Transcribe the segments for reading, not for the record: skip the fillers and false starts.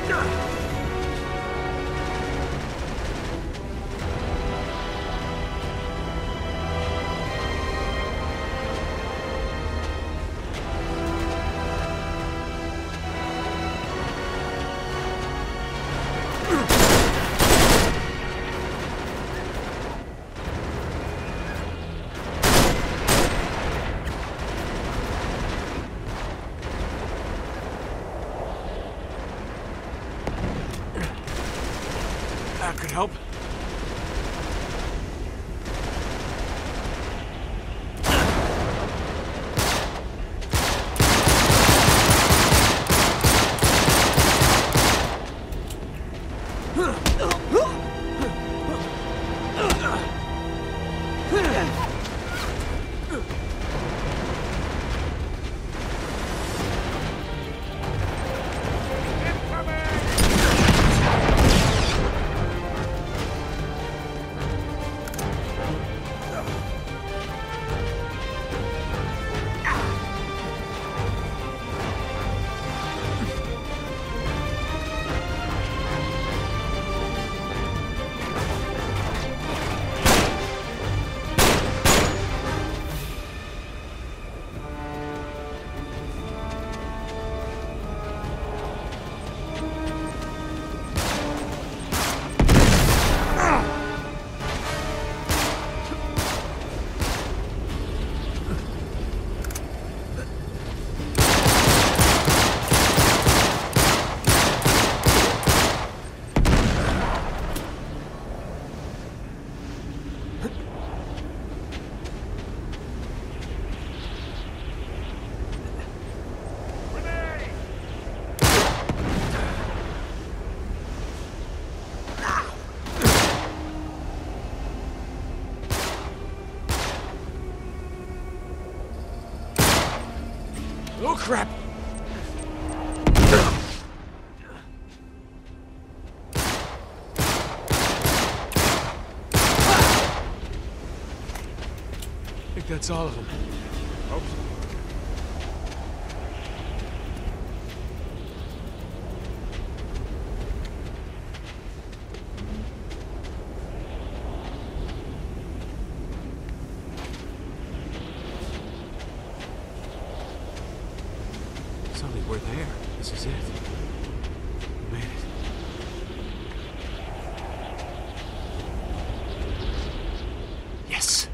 That could help. Oh, crap! I think that's all of them. Hope so. Sully, we're there. This is it. We made it. Yes!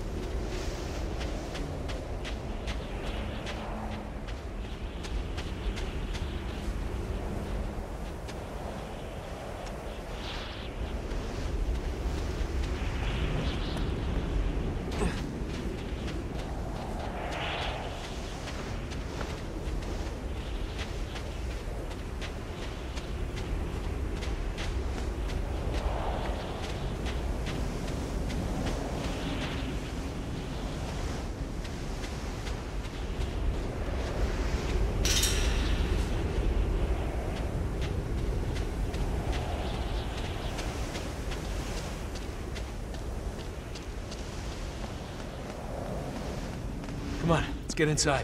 Come on, let's get inside.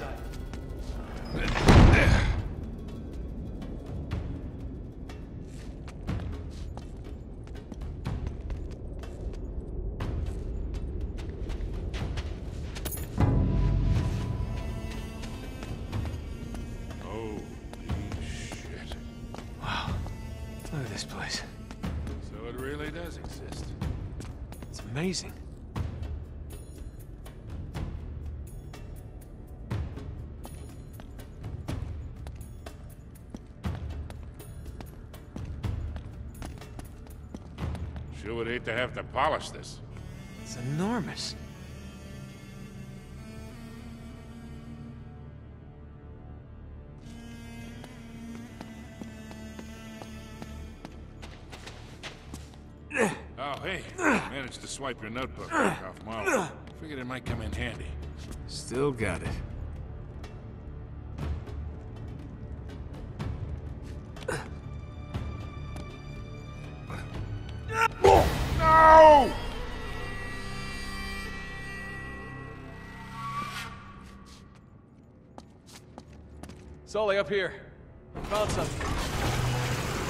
Holy shit. Wow, look at this place. So it really does exist. It's amazing. Sure would hate to have to polish this. It's enormous. Oh, hey. Managed to swipe your notebook back off Marlowe. Figured it might come in handy. Still got it. No! Sully, up here. Found something.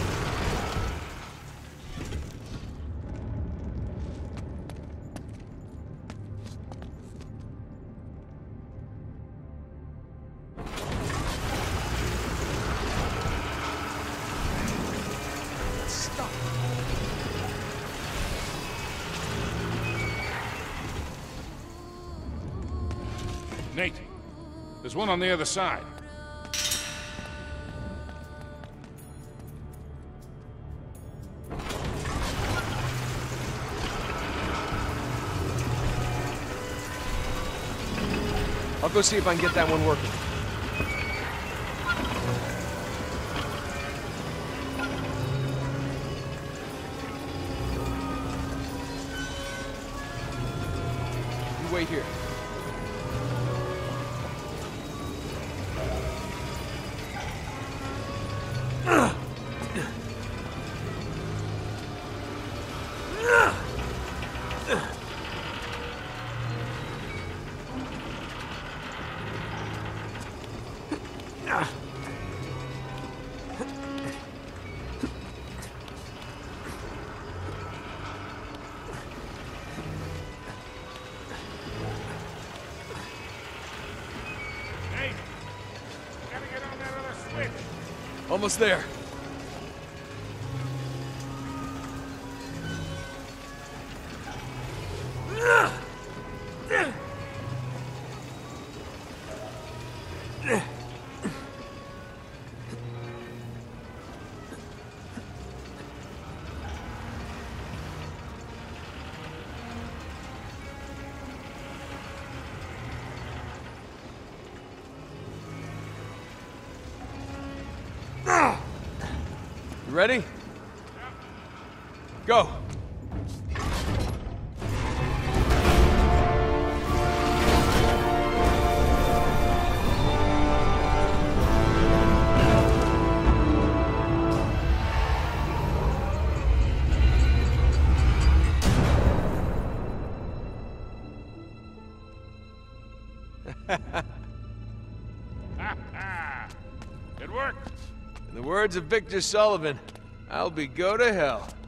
Nate, there's one on the other side. I'll go see if I can get that one working. You wait here. Nate, gotta get on that other switch. Almost there. You ready? Go! It worked. In the words of Victor Sullivan, I'll be go to hell.